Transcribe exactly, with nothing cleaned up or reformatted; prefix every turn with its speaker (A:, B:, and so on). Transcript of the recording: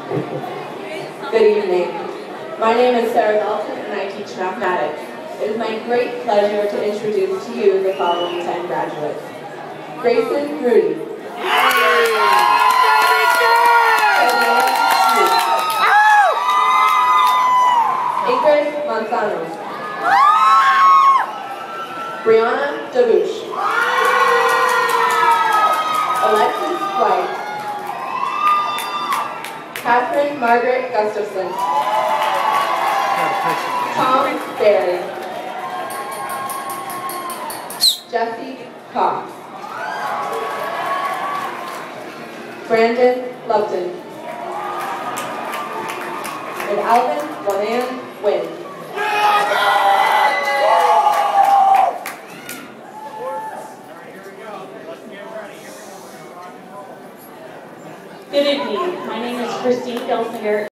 A: Good evening. My name is Sarah Dalton and I teach mathematics. It is my great pleasure to introduce to you the following ten graduates. Graysen Ruedy. Ingrid Manzano. Brianna Dabush. Alexis White. Catherine Margaret Gustafson. Tom Barry. Jesse Cox. Brandon Lupton. And Alvin Bonan Wynn.
B: Good evening. My name is Christine Gelsinger.